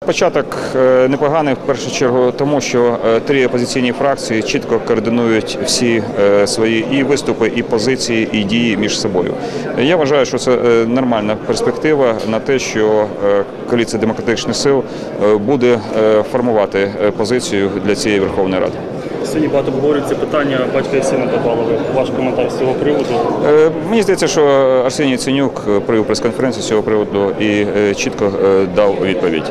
Початок непоганий, в першу чергу, тому що три опозиційні фракції чітко координують всі свої і виступи, і позиції, і дії між собою. Я вважаю, що це нормальна перспектива на те, що коаліція демократичних сил буде формувати позицію для цієї Верховної Ради. Сьогодні багато обговорюється питання батька і сина Топалова. Ваш коментар з цього приводу? Мені здається, що Арсеній Яценюк провів прес-конференцію з цього приводу і чітко дав відповідь.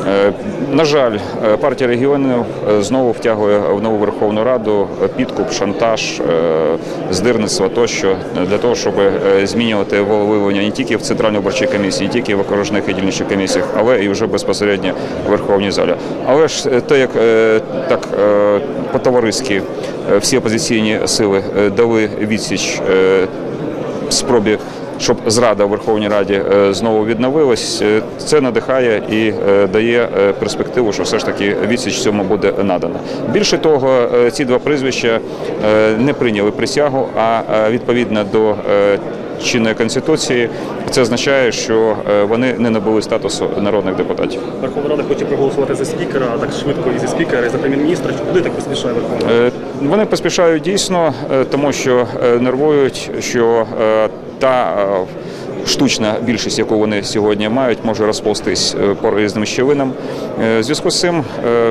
На жаль, партія регіонів знову втягує в нову Верховну Раду підкуп, шантаж, здирництво тощо для того, щоб змінювати волевиявлення не тільки в Центральній виборчій комісії, не тільки в окружних і дільничних комісіях, але і вже безпосередньо в Верховній залі. Але ж те, як так по-товариськи всі опозиційні сили дали відсіч спробі, щоб зрада в Верховній Раді знову відновилась, це надихає і дає перспективу, що все ж таки відсіч цьому буде надана. Більше того, ці два прізвища не прийняли присягу, а відповідно до чинної Конституції, це означає, що вони не набули статусу народних депутатів. Верховна Рада хоче проголосувати за спікера, а так швидко і за спікера, і за прем'єр-міністра. Куди так поспішає Верховна Рада? Вони поспішають дійсно, тому що нервують, що та штучна більшість, яку вони сьогодні мають, може розповзтись по різним щілинам. В зв'язку з цим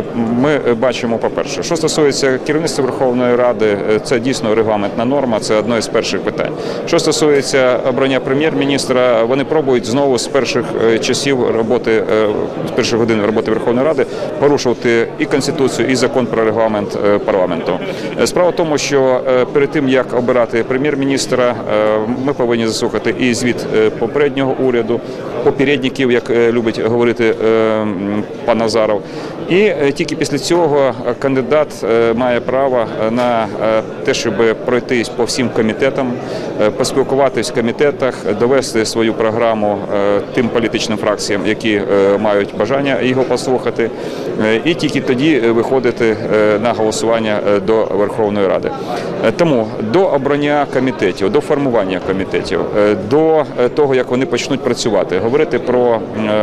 ми бачимо, по-перше, що стосується керівництва Верховної Ради, це дійсно регламентна норма, це одне з перших питань. Що стосується обрання прем'єр-міністра, вони пробують знову з перших часів роботи, з перших годин роботи Верховної Ради порушувати і Конституцію, і закон про регламент парламенту. Справа в тому, що перед тим, як обирати прем'єр-міністра, ми повинні заслухати і звіт попереднього уряду, попередників, як любить говорити пан Азаров. І тільки після цього кандидат має право на те, щоб пройтись по всім комітетам, поспілкуватись в комітетах, довести свою програму тим політичним фракціям, які мають бажання його послухати, і тільки тоді виходити на голосування до Верховної Ради. Тому до обрання комітетів, до формування комітетів, до того, як вони почнуть працювати, говорити про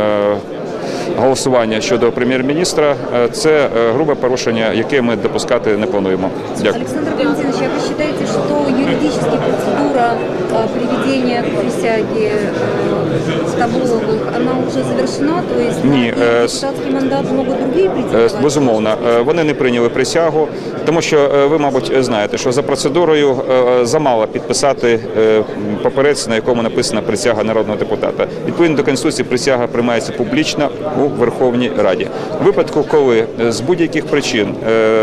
голосування щодо прем'єр-міністра – це грубе порушення, яке ми допускати не плануємо. Дякую. Олександр Валентинович, а ви вважаєте, що юридична процедура приведення к присяги Стаблових, вона вже завершена? Тобто на депутатський мандат можуть інші претендувати? Безумовно. Вони не прийняли присягу, тому що ви, мабуть, знаєте, що за процедурою замало підписати папірець, на якому написана присяга народного депутата. Відповідно до Конституції, присяга приймається публічно у Верховній Раді. У випадку, коли з будь-яких причин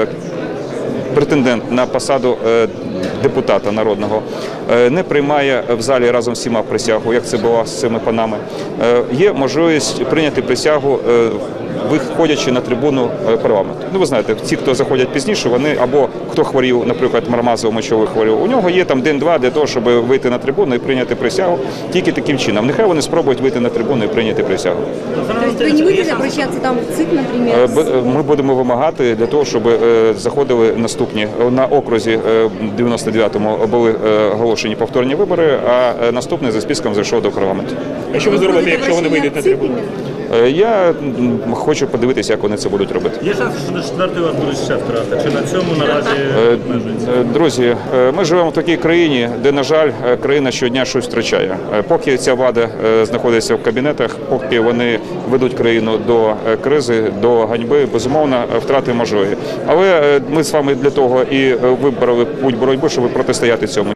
претендент на посаду депутата народного не приймає в залі разом з всіма присягу, як це було з цими панами, є можливість прийняти присягу, виходячи на трибуну парламенту. Ну, ви знаєте, ті, хто заходять пізніше, вони або хто хворів, наприклад, Мармазов, мочовий хворів, у нього є там день-два для того, щоб вийти на трибуну і прийняти присягу тільки таким чином. Нехай вони спробують вийти на трибуну і прийняти присягу. Тобто ви не будете обращатися там в ЦИК, наприклад? Ми будемо вимагати для того, щоб заходили наступні. На окрузі 99-му були оголошені повторні вибори, а наступний за списком зайшов до парламенту. А що ви зробите, якщо вони вийдуть на трибуну? Я хочу подивитися, як вони це будуть робити. Є шанс, що до четвертої вас будуть ще втрати? Чи на цьому наразі? Друзі, ми живемо в такій країні, де, на жаль, країна щодня щось втрачає. Поки ця влада знаходиться в кабінетах, поки вони ведуть країну до кризи, до ганьби, безумовно, втрати можливі. Але ми з вами для того і вибрали путь боротьби, щоб протистояти цьому.